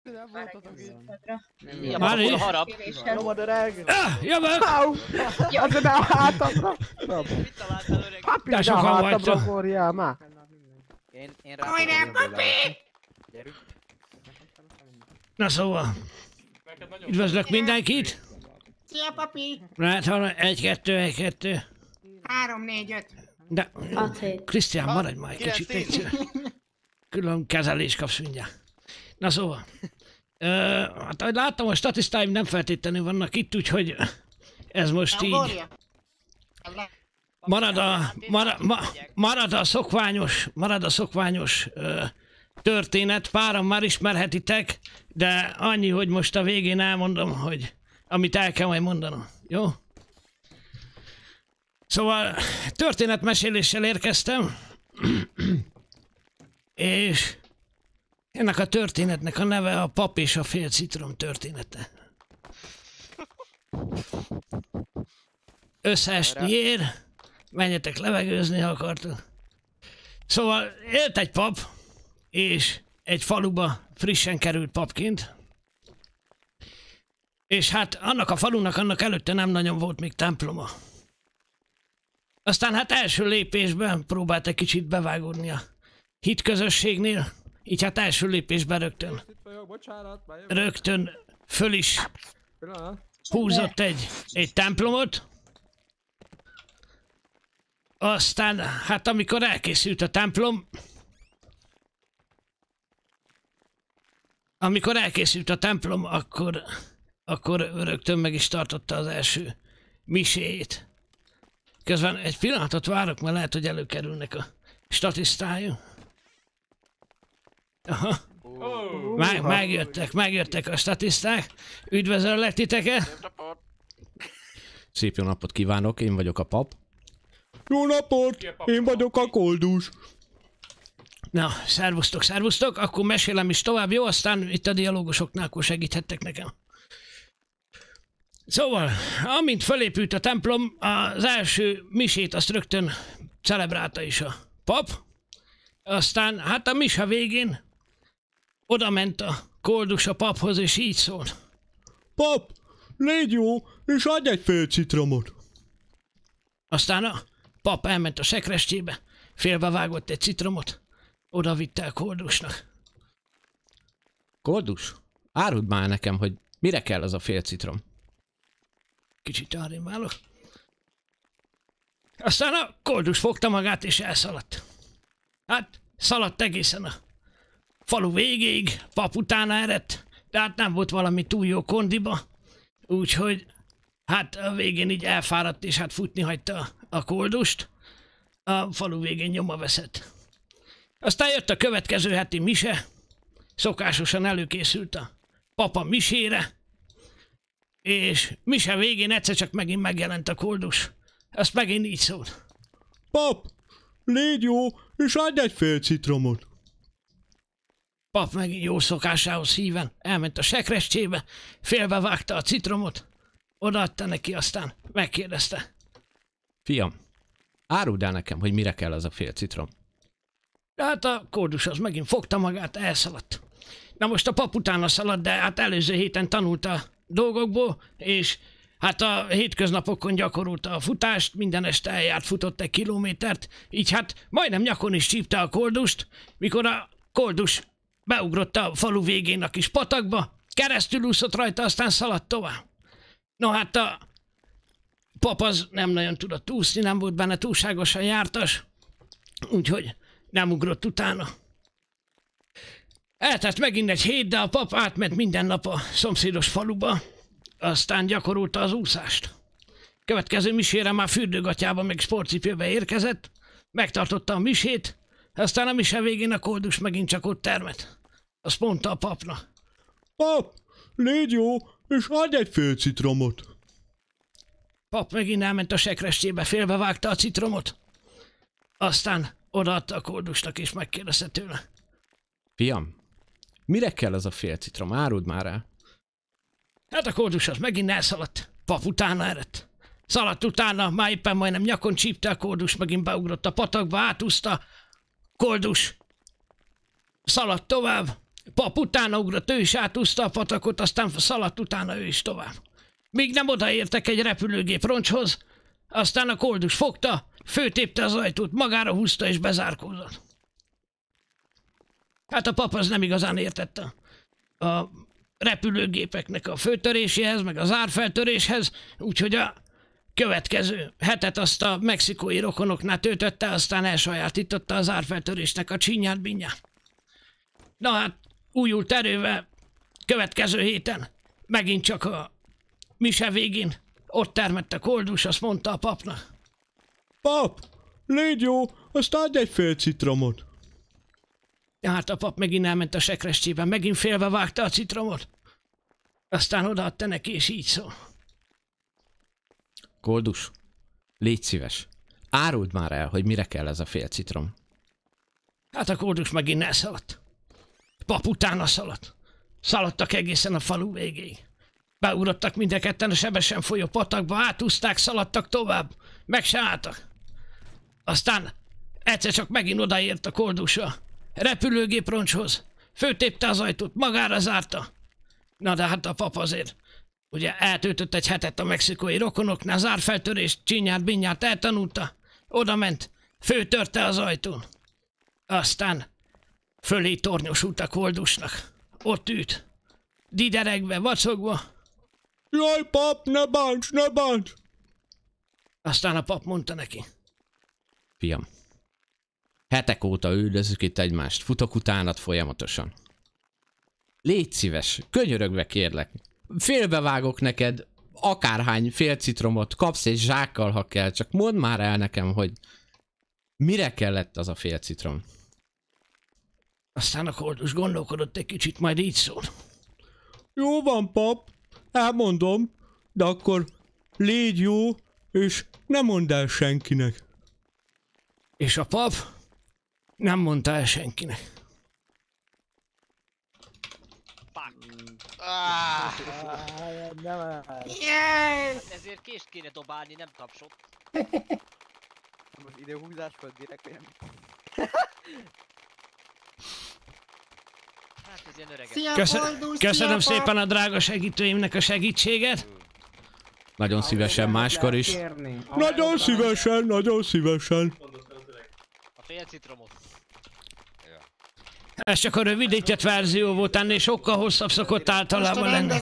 Nem voltatok így. Mári? Nyomod öreg! Jövök! Az a hátadra! Mit találtál öreg? Papi, De de sokan hátadra vagytok. forjál már! Én rá Hajrá, papi! Gyerünk. Na szóval, üdvözlök mindenkit! Szia, papi! Lehet hallani, 1, 2, 1, 2. 3, 4, 5. De, 6, 7. Krisztián, maradj már egy kicsit, légy szíves. Külön kezelés kapsz mindjárt. Na szóval, hát ahogy láttam, a statisztáim nem vannak itt, úgyhogy ez most így marad a szokványos történet, páran már ismerhetitek, de annyi, hogy most a végén elmondom, hogy amit el kell majd mondanom, jó? Szóval történetmeséléssel érkeztem, és ennek a történetnek a neve a pap és a fél citrom története. Összeesni ér, menjetek levegőzni, ha akartok. Szóval élt egy pap, és egy faluba frissen került papként, és hát annak a falunak annak előtte nem nagyon volt még temploma. Aztán hát első lépésben próbált egy kicsit bevágódni a hitközösségnél, így hát első lépésben rögtön föl is húzott egy templomot. Aztán hát amikor elkészült a templom, akkor rögtön meg is tartotta az első miséjét. Közben egy pillanatot várok, mert lehet, hogy előkerülnek a statisztáim. Aha. Megjöttek a statiszták. Üdvözöllek titeket! Szép jó napot kívánok, én vagyok a pap. Jó napot! Én vagyok a koldus! Na, szervusztok, akkor mesélem is tovább, jó? Aztán itt a dialógusoknál akkor segíthettek nekem. Szóval, amint felépült a templom, az első misét azt rögtön celebrálta is a pap. Aztán, hát a misa végén oda ment a koldus a paphoz, és így szól. Pap, légy jó, és adj egy fél citromot. Aztán a pap elment a sekrestjébe, félbevágott egy citromot, oda vitte a koldusnak. Koldus, áruld már nekem, hogy mire kell az a fél citrom. Kicsit arrébb válok. Aztán a koldus fogta magát és elszaladt. Hát, szaladt egészen a falu végéig, pap utána eredt, de hát nem volt valami túl jó kondiba, úgyhogy hát a végén így elfáradt és hát futni hagyta a koldust. A falu végén nyoma veszett. Aztán jött a következő heti mise, szokásosan előkészült a papa misére, és mise végén egyszer csak megint megjelent a koldus. Azt megint így szólt. Pap, légy jó, és adj egy fél citromot. Pap megint jó szokásához híven elment a sekrestjébe, félbevágta a citromot, odaadta neki, aztán megkérdezte. Fiam, áruld el nekem, hogy mire kell az a fél citrom. De hát a koldus az megint fogta magát, elszaladt. Na most a pap utána szaladt, de hát előző héten tanulta a dolgokból, és hát a hétköznapokon gyakorolta a futást, minden este eljárt, futott 1 kilométert, így hát majdnem nyakon is csípte a koldust, mikor a koldus beugrott a falu végén a kis patakba, keresztül úszott rajta, aztán szaladt tovább. No hát a pap az nem nagyon tudott úszni, nem volt benne túlságosan jártas, úgyhogy nem ugrott utána. Eltelt megint egy hét, de a pap átment minden nap a szomszédos faluba, aztán gyakorolta az úszást. Következő misére már fürdőgatyába meg sportcipőbe érkezett, megtartotta a misét, aztán a mise végén a koldus megint csak ott termett. Azt mondta a papnak. Pap, légy jó, és adj egy fél citromot. Pap megint elment a sekrestjébe, félbevágta a citromot, aztán odaadta a koldusnak és megkérdezte tőle. Fiam, mire kell az a fél citrom? Áruld már el. Hát a koldus az megint elszaladt, pap utána eredt. Szaladt utána, már éppen majdnem nyakon csípte, a koldus megint beugrott a patakba, átúszta. Koldus szaladt tovább, Pap utána ugrott, ő is átúszta a patakot, aztán szaladt utána ő is tovább. Míg nem odaértek egy repülőgép roncshoz, aztán a koldus fogta, főtépte az ajtót, magára húzta és bezárkózott. Hát a pap az nem igazán értette a repülőgépeknek a főtöréséhez, meg a zárfeltöréshez, úgyhogy a következő hetet azt a mexikói rokonoknál töltötte, aztán elsajátította a zárfeltörésnek a csinyát, binyát. Na hát, újult erővel, következő héten, megint csak a mise végén, ott termett a koldus, azt mondta a papnak. Pap, légy jó, azt adj egy fél citromot. Ja, hát a pap megint elment a sekrescsében, megint félbe vágta a citromot. Aztán odaadta neki, és így szól. Koldus, légy szíves. Áruld már el, hogy mire kell ez a fél citrom. Hát a koldus megint elszaladt. Pap utána szaladt. Szaladtak egészen a falu végéig. Beugrottak mind a ketten a sebesen folyó patakba, átúzták, szaladtak tovább, meg se álltak. Aztán egyszer csak megint odaért a koldus a repülőgép roncshoz. Főtépte az ajtót, magára zárta. Na de hát a pap azért, ugye eltöltött egy hetet a mexikói rokonoknál, zárfeltörést, csinyát, binyát eltanulta. Oda ment, főtörte az ajtón. Aztán fölé tornyosult a koldusnak. Ott ült, dideregve, vacogva. Jaj, pap, ne bánts, ne bánts! Aztán a pap mondta neki. Fiam, hetek óta üldözzük itt egymást, futok utánad folyamatosan. Légy szíves, könyörögve kérlek. Félbevágok neked akárhány fél citromot, kapsz egy zsákkal, ha kell, csak mondd már el nekem, hogy mire kellett az a fél citrom. Aztán a koldus gondolkodott egy kicsit, majd így szól. Jó van, pap, elmondom, de akkor légy jó, és ne mondd el senkinek. És a pap nem mondta el senkinek. Jaj! Ezért kést kéne dobálni, nem tapsot. Most időhúzás volt direkt, nem? Hát ez ilyen öreg. Szia, koldus, Köszönöm szia, pap. szépen a drága segítőimnek a segítséget. Nagyon szívesen máskor is. Nagyon szívesen, nagyon szívesen. A fél citromot. Ez csak a rövidített verzió volt, ennél sokkal hosszabb szokott általában lenni.